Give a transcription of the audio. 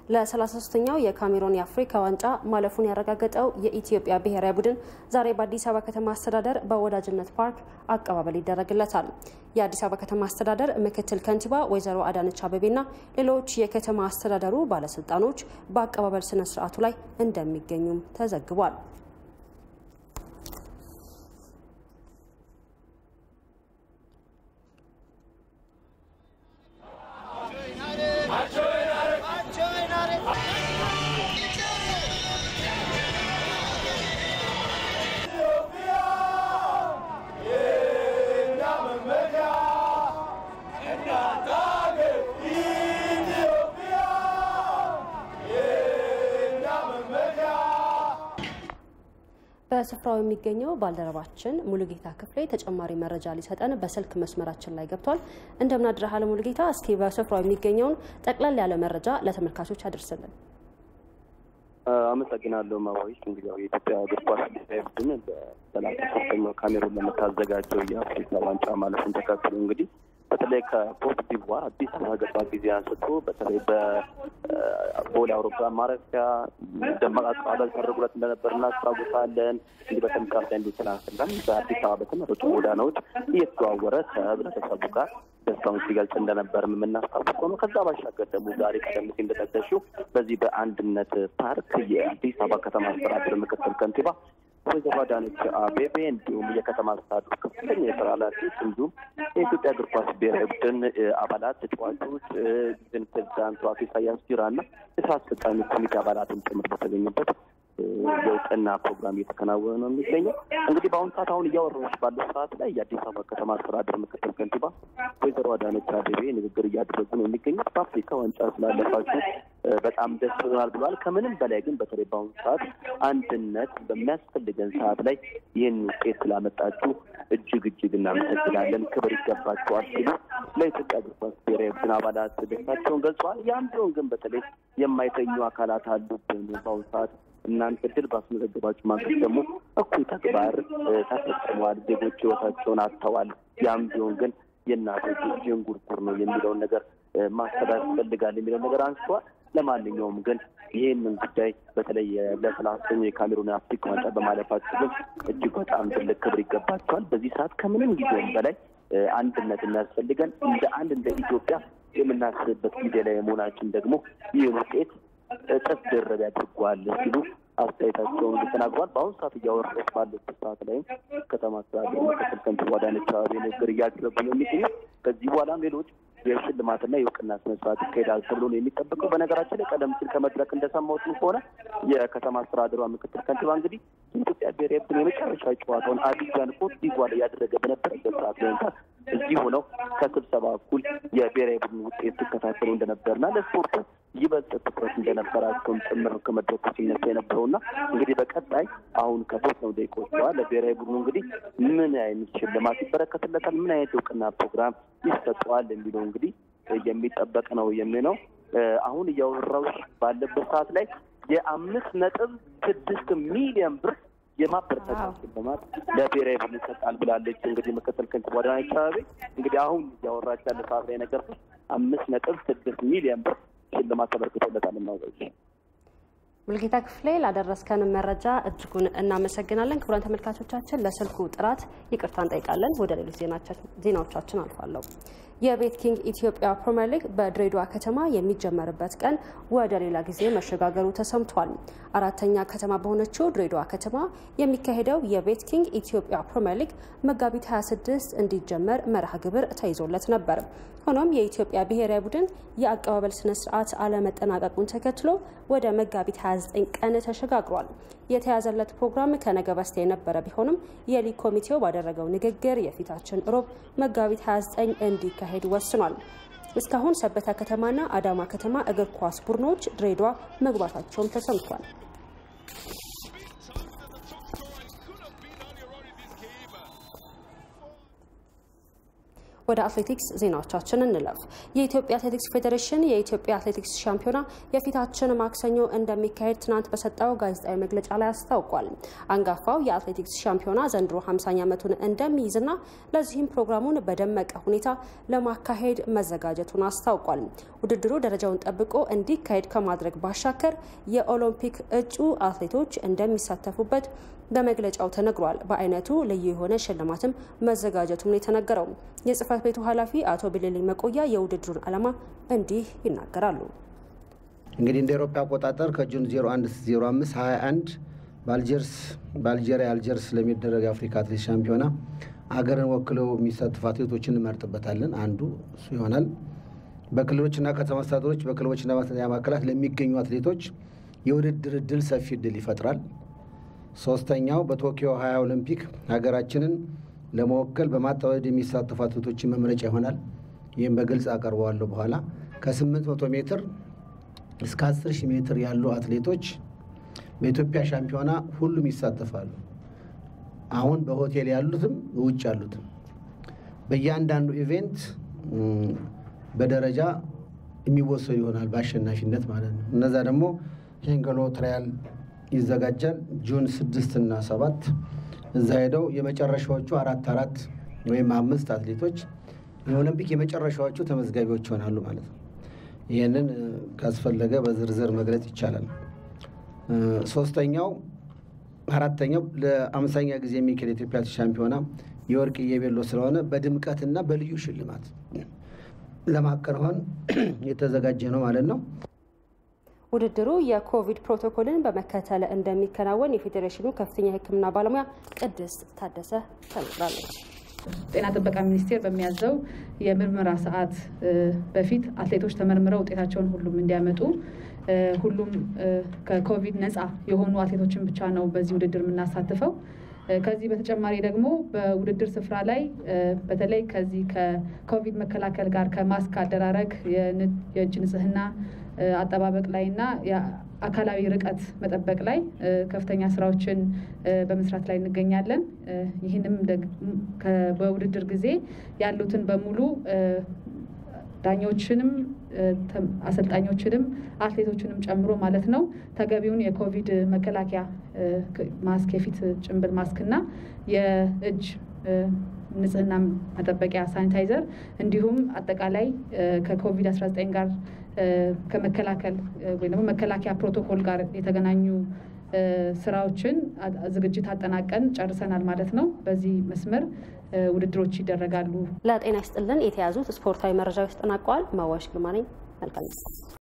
ለ33ኛው የካሜሩን የአፍሪካ ዋንጫ ማለፉን ያረጋገጠው የኢትዮጵያ ብሔራዊ ቡድን ዛሬ በአዲስ አበባ ከተማ አስተዳደር በወዳጅነት ፓርክ አቀባበል ይደረግለታል። የአዲስ አበባ ከተማ አስተዳደር ምክትል ከንቲባ ወይዘሮ አዳነች አቤቤና ሌሎች የከተማ አስተዳደሩ ባለስልጣኖች በአቀባበል ስነ ስርዓቱ ላይ እንደሚገኙም ተዘግቧል። በስፍራው የሚገኘው ባልደረባችን ሙሉጌታ ክፍሌ ተጨማሪ መረጃ ሊሰጠን በስልክ መስመራችን ላይ ገብቷል። እንደምን አድረሃል ሙሉጌታ? እስኪ በስፍራው የሚገኘውን ጠቅላላ ያለ መረጃ ለተመልካቾች አድርስልን። አመሰግናለሁ ማዋይስ። እንግዲህ የኢትዮጵያ እግር ኳስ ቡድን በ33ኛው ካሜሩን ለምታዘጋጀው የአፍሪካ ዋንጫ ማለፉን ተከትሎ እንግዲህ በተለይ ከኮት ዲቯር አዲስ አበባ ገባ ጊዜ አንስቶ በተለይ በቦሌ አውሮፕላን ማረፊያ ደማቅ አቀባበል ተደርጎለት እንደነበር እናስታውሳለን። እንግዲህ በተመሳሳይ እንዲተናገራለን በአዲስ አበባ በተመረጡ ጎዳናዎች እየተዘዋወረ ከህብረተሰቡ ጋር ደስታውን ሲገልጽ እንደነበር የምናስታውሰው ነው። ከዛ ባሻገር ደግሞ ዛሬ ቀደም ሲል እንደተጠቀሰው በዚህ በአንድነት ፓርክ የአዲስ አበባ ከተማ አስተዳደር ምክትል ከንቲባ ወይዘሮ አዳነች አቤቤ እንዲሁም የከተማ አስተዳደሩ ከፍተኛ የስራ ኃላፊዎች እንዲሁም የኢትዮጵያ እግር ኳስ ብሔራዊ ቡድን አባላት፣ ተጫዋቾች፣ ፕሬዚዳንቱ አቶ ኢሳያስ ጂራና የስራ አስፈጻሚ ኮሚቴ አባላትን ጭምር በተገኙበት የእውቅና ፕሮግራም እየተከናወነ ነው የሚገኘው። እንግዲህ በአሁኑ ሰዓት አሁን እያወራሁሽ ባለው ሰዓት ላይ የአዲስ አበባ ከተማ አስተዳደር ምክትል ከንቲባ ወይዘሮ አዳነች አቤቤ ንግግር እያደረጉ ነው የሚገኙት። በአፍሪካ ዋንጫ ስላለፋችሁ በጣም ደስ ብሎናል ብለዋል። ከምንም በላይ ግን በተለይ በአሁኑ ሰዓት አንድነት በሚያስፈልገን ሰዓት ላይ ይህን ውጤት ስላመጣችሁ እጅግ እናመሰግናለን፣ ክብር ይገባችኋል ሲሉ ለኢትዮጵያ እግር ኳስ ብሔራዊ ቡድን አባላት ደስታቸውን ገልጸዋል። ያም ቢሆን ግን በተለይ የማይተኙ አካላት አሉብን። በአሁኑ ሰዓት እናንተ ድል ባስመዘገባችሁ ማግስት ደግሞ እኩይ ተግባር ተፈጽሟል፣ ዜጎች ህይወታቸውን አጥተዋል። ያም ቢሆን ግን የእናቶች ጅንጉርጉር ነው የሚለውን ነገር ማስተዳደር ይፈልጋል የሚለውን ነገር አንስተዋል። ለማንኛውም ግን ይህንን ጉዳይ በተለይ ለ30ኛው የካሜሩን አፍሪካ ዋንጫ በማለፋችሁ ግን እጅግ በጣም ትልቅ ክብር ይገባቸዋል። በዚህ ሰዓት ከምንም ጊዜም በላይ አንድነት የሚያስፈልገን እንደ ኢትዮጵያ የምናስብበት ጊዜ ላይ መሆናችን ደግሞ ይህ ውጤት እጥፍ ድርብ ያድርጓል ሲሉ አስተያየታቸውን ተናግረዋል። በአሁኑ ሰዓት እያወራሁ ባለበት ሰዓት ላይም ከተማ አስተዳደሩ ምክትል ከንቲባ አዳነች አቤቤ ንግግር እያደረጉ ነው የሚገኙት። ከዚህ በኋላም ሌሎች የሽልማትና የእውቅና ስነ ስርዓት ይካሄዳል ተብሎ ነው የሚጠበቀው። በነገራችን ላይ ቀደም ሲል ከመድረክ እንደሰማሁት ከሆነ የከተማ አስተዳደሯ ምክትል ከንቲባ እንግዲህ የኢትዮጵያ ብሔራዊ ቡድን የመጨረሻ ጨዋታውን አቢጃን ኮት ዲቯር ላይ ያደረገ በነበረበት ሰዓት ላይ እንኳን እዚህ ሆነው ከስብሰባ እኩል የብሔራዊ ቡድን ውጤት ሲከታተሉ እንደነበርና ለስፖርቱ ይበልጥ ትኩረት እንደነበራቸውም ጭምር ከመድረኩ ሲነሳ የነበረውና እንግዲህ በቀጣይ አሁን ከተወሰኑ ደቂቃዎች በኋላ ለብሔራዊ ቡድኑ እንግዲህ ምን አይነት ሽልማት ይበረከትለታል፣ ምን አይነት እውቅና ፕሮግራም ይሰጠዋል የሚለው እንግዲህ የሚጠበቅ ነው የሚለው። አሁን እያወራሁ ባለበት ሰዓት ላይ የ5.6 ሚሊዮን ብር የማበረታቻ ሽልማት ለብሔራዊ ቡድን ይሰጣል ብላለች። እንግዲህ ምክትል ከንቲባ አዳነች አቤቤ እንግዲህ አሁን እያወራች ያለ ሰዓት ላይ ነገር 5.6 ሚሊዮን ብር ሽልማት ተበርክቶለታል ነው። ሙሉጌታ ክፍሌ ላደረስከን መረጃ እጅጉን እናመሰግናለን። ክቡራን ተመልካቾቻችን ለስልኩ ጥራት ይቅርታ እንጠይቃለን። ወደ ሌሎች ዜናዎቻችን አልፋለሁ። የቤት ኪንግ ኢትዮጵያ ፕሪሚየር ሊግ በድሬዳዋ ከተማ የሚጀመርበት ቀን ወደ ሌላ ጊዜ መሸጋገሩ ተሰምቷል። አራተኛ ከተማ በሆነችው ድሬዳዋ ከተማ የሚካሄደው የቤት ኪንግ ኢትዮጵያ ፕሪሚየር ሊግ መጋቢት 26 እንዲጀመር መርሃ ግብር ተይዞለት ነበር። ሆኖም የኢትዮጵያ ብሔራዊ ቡድን የአቀባበል ስነ ስርዓት አለመጠናቀቁን ተከትሎ ወደ መጋቢት 29 ቀን ተሸጋግሯል። የተያዘለት ፕሮግራም ከነገ በስቲያ የነበረ ቢሆንም የሊግ ኮሚቴው ባደረገው ንግግር የፊታችን ሮብ መጋቢት 29 እንዲካሄድ ወስኗል። እስካሁን ሰበታ ከተማና አዳማ ከተማ እግር ኳስ ቡድኖች ድሬዳዋ መግባታቸውም ተሰምቷል። ወደ አትሌቲክስ ዜናዎቻችን እንለፍ። የኢትዮጵያ አትሌቲክስ ፌዴሬሽን የኢትዮጵያ አትሌቲክስ ሻምፒዮና የፊታችን ማክሰኞ እንደሚካሄድ ትናንት በሰጠው ጋዜጣዊ መግለጫ ላይ አስታውቋል። አንጋፋው የአትሌቲክስ ሻምፒዮና ዘንድሮ 50ኛ ዓመቱን እንደሚይዝና ለዚህም ፕሮግራሙን በደመቀ ሁኔታ ለማካሄድ መዘጋጀቱን አስታውቋል። ውድድሩ ደረጃውን ጠብቆ እንዲካሄድ ከማድረግ ባሻገር የኦሎምፒክ እጩ አትሌቶች እንደሚሳተፉበት በመግለጫው ተነግሯል። በአይነቱ ልዩ የሆነ ሽልማትም መዘጋጀቱን የተነገረው የጽህፈት ቤቱ ኃላፊ አቶ ቢሌሊ መቆያ የውድድሩን ዓላማ እንዲህ ይናገራሉ። እንግዲህ እንደ አውሮፓ አቆጣጠር ከጁን 01/05/21 በአልጄሪያ አልጀርስ ለሚደረግ አፍሪካ አትሌቲክስ ሻምፒዮና አገርን ወክለው የሚሳተፉ አትሌቶችን እንመርጥበታለን። አንዱ እሱ ይሆናል። በክልሎችና ከተማ አስተዳደሮች በክልሎችና ማሰልጠኛ ማዕከላት ለሚገኙ አትሌቶች የውድድር እድል ሰፊ እድል ይፈጥራል። ሶስተኛው በቶኪዮ 20 ኦሎምፒክ ሀገራችንን ለመወከል በማጣወድ የሚሳተፉ አትሌቶችን መምረጫ ይሆናል። ይህም በግልጽ አቀርበዋለሁ። በኋላ ከ800 ሜትር እስከ 10000 ሜትር ያሉ አትሌቶች በኢትዮጵያ ሻምፒዮና ሁሉም ይሳተፋሉ። አሁን በሆቴል ያሉትም ውጭ ያሉትም በእያንዳንዱ ኢቨንት በደረጃ የሚወሰዱ ይሆናል በአሸናፊነት ማለት ነው። እነዛ ደግሞ ሄንገሎ ትራያል ይዘጋጃል ጁን 6 እና 7 እዛ ሄደው የመጨረሻዎቹ 4 ወይም 5 አትሌቶች የኦሎምፒክ የመጨረሻዎቹ ተመዝጋቢዎች ይሆናሉ ማለት ነው። ይሄንን ካስፈለገ በዝርዝር መግለጽ ይቻላል። ሶስተኛው አራተኛው ለ50ኛ ጊዜ የሚካሄድ የኢትዮጵያ ሻምፒዮና የወርቅ የቤሎ ስለሆነ በድምቀትና በልዩ ሽልማት ለማከናወን የተዘጋጀ ነው ማለት ነው። ውድድሩ የኮቪድ ፕሮቶኮልን በመከተል እንደሚከናወን የፌዴሬሽኑ ከፍተኛ ሕክምና ባለሙያ ቅድስት ታደሰ ተናግራለች። ጤና ጥበቃ ሚኒስቴር በሚያዘው የምርመራ ሰዓት በፊት አትሌቶች ተመርምረው ውጤታቸውን ሁሉም እንዲያመጡ ሁሉም ከኮቪድ ነፃ የሆኑ አትሌቶችን ብቻ ነው በዚህ ውድድር የምናሳትፈው። ከዚህ በተጨማሪ ደግሞ በውድድር ስፍራ ላይ በተለይ ከዚህ ከኮቪድ መከላከል ጋር ከማስክ አደራረግ የእጅ ንጽህና አጠባበቅ ላይና የአካላዊ ርቀት መጠበቅ ላይ ከፍተኛ ስራዎችን በመስራት ላይ እንገኛለን። ይህንም በውድድር ጊዜ ያሉትን በሙሉ ዳኞችንም አሰልጣኞችንም አትሌቶችንም ጨምሮ ማለት ነው ተገቢውን የኮቪድ መከላከያ ማስክ የፊት ጭንብል ማስክና የእጅ ንጽህና መጠበቂያ ሳኒታይዘር እንዲሁም አጠቃላይ ከኮቪድ-19 ጋር ከመከላከል ወይ ደግሞ መከላከያ ፕሮቶኮል ጋር የተገናኙ ስራዎችን ዝግጅት አጠናቀን ጨርሰናል ማለት ነው። በዚህ መስመር ውድድሮች ይደረጋሉ። ለጤና ይስጥልን የተያዙት ስፖርታዊ መረጃዎች ተጠናቀዋል። ማዋሽ ግርማ ነኝ። መልካም